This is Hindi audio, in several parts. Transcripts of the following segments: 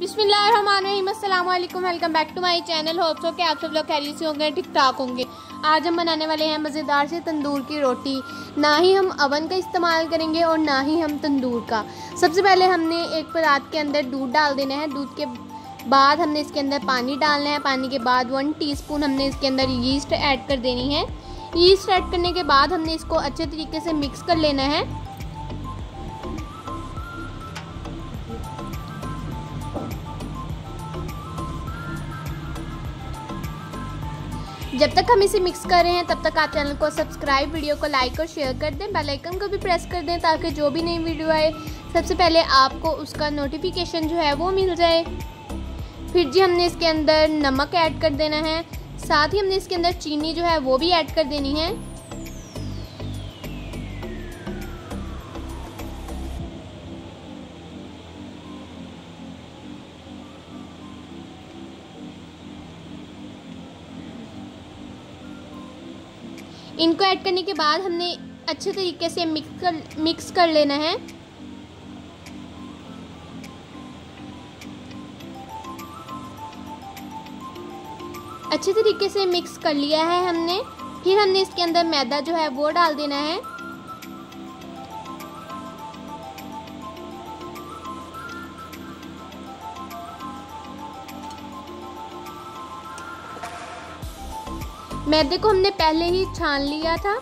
बिस्मिल्लाहिर्रहमानिर्रहीम, अस्सलाम वालेकुम, welcome back to my channel. Hope so कि आप सब लोग खैरियत से होंगे, ठीक ठाक होंगे। आज हम बनाने वाले हैं मज़ेदार से तंदूर की रोटी। ना ही हम अवन का इस्तेमाल करेंगे और ना ही हम तंदूर का। सबसे पहले हमने एक परात के अंदर दूध डाल देना है। दूध के बाद हमने इसके अंदर पानी डालना है। पानी के बाद 1 टीस्पून हमने इसके अंदर यीस्ट ऐड कर देनी है। यीस्ट ऐड करने के बाद हमने इसको अच्छे तरीके से मिक्स कर लेना है। जब तक हम इसे मिक्स कर रहे हैं तब तक आप चैनल को सब्सक्राइब, वीडियो को लाइक और शेयर कर दें। बेल आइकन को भी प्रेस कर दें ताकि जो भी नई वीडियो आए सबसे पहले आपको उसका नोटिफिकेशन जो है वो मिल जाए। फिर जी हमने इसके अंदर नमक ऐड कर देना है। साथ ही हमने इसके अंदर चीनी जो है वो भी ऐड कर देनी है। इनको ऐड करने के बाद हमने अच्छे तरीके से मिक्स कर लेना है। अच्छे तरीके से मिक्स कर लिया है हमने। फिर हमने इसके अंदर मैदा जो है वो डाल देना है। मैदे को हमने पहले ही छान लिया था।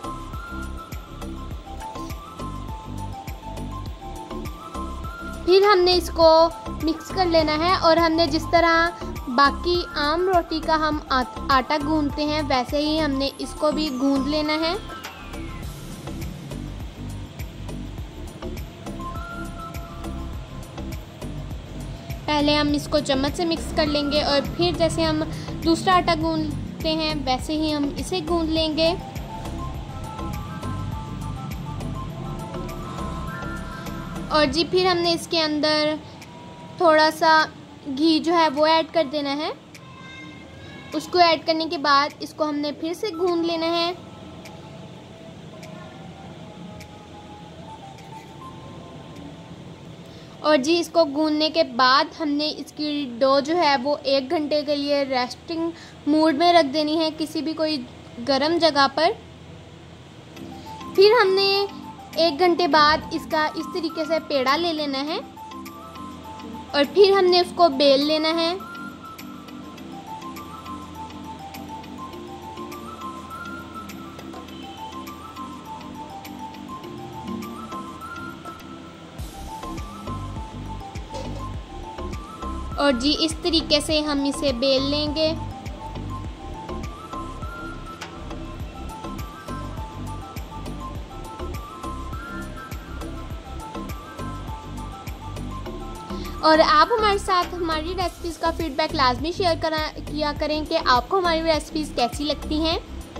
फिर हमने इसको मिक्स कर लेना है और हमने जिस तरह बाकी आम रोटी का हम आटा गूंदते हैं वैसे ही हमने इसको भी गूंद लेना है। पहले हम इसको चम्मच से मिक्स कर लेंगे और फिर जैसे हम दूसरा आटा गूंदते हैं वैसे ही हम इसे गूंद लेंगे। और जी फिर हमने इसके अंदर थोड़ा सा घी जो है वो ऐड कर देना है। उसको ऐड करने के बाद इसको हमने फिर से गूंद लेना है। और जी इसको गूंदने के बाद हमने इसकी डो जो है वो 1 घंटे के लिए रेस्टिंग मूड में रख देनी है किसी भी कोई गर्म जगह पर। फिर हमने 1 घंटे बाद इसका इस तरीके से पेड़ा ले लेना है और फिर हमने उसको बेल लेना है। और जी इस तरीके से हम इसे बेल लेंगे। और आप हमारे साथ हमारी रेसिपीज़ का फीडबैक लाजमी शेयर किया करें कि आपको हमारी रेसिपीज़ कैसी लगती हैं।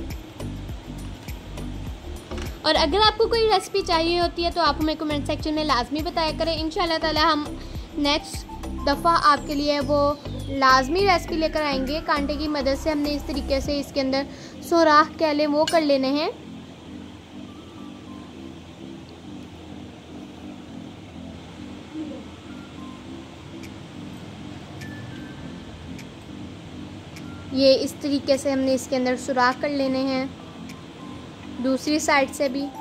और अगर आपको कोई रेसिपी चाहिए होती है तो आप हमें कमेंट सेक्शन में लाजमी बताया करें। इंशाल्लाह ताला हम नेक्स्ट दफ़ा आपके लिए वो लाजमी रेसिपी लेकर आएंगे। कांटे की मदद से हमने इस तरीके से इसके अंदर सुराख कह लें वो कर लेने हैं। ये इस तरीके से हमने इसके अंदर सुराख कर लेने हैं। दूसरी साइड से भी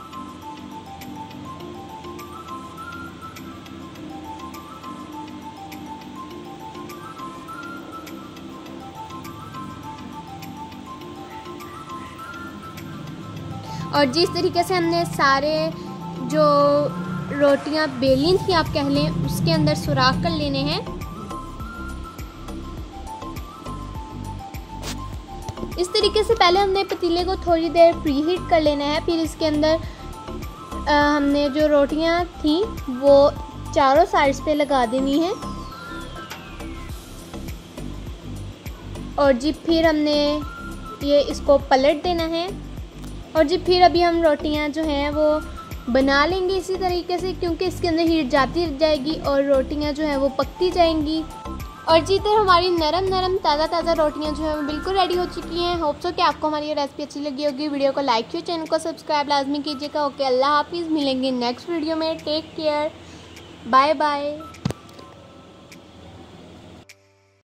और जिस तरीके से हमने सारे जो रोटियां बेली थी आप कह लें उसके अंदर सुराख कर लेने हैं। इस तरीके से पहले हमने पतीले को थोड़ी देर प्री हीट कर लेना है। फिर इसके अंदर हमने जो रोटियां थी वो चारों साइड्स पे लगा देनी है। और जी फिर हमने ये इसको पलट देना है। और जी फिर अभी हम रोटियां जो हैं वो बना लेंगे इसी तरीके से, क्योंकि इसके अंदर हीट जाती जाएगी और रोटियां जो हैं वो पकती जाएंगी। और जी इधर हमारी नरम नरम ताज़ा रोटियां जो है वो बिल्कुल रेडी हो चुकी हैं। होप सो कि आपको हमारी ये रेसिपी अच्छी लगी होगी। वीडियो को लाइक कीजिए, चैनल को सब्सक्राइब लाजमी कीजिएगा। ओके, अल्लाह हाफिज़। मिलेंगे नेक्स्ट वीडियो में। Take care, bye bye.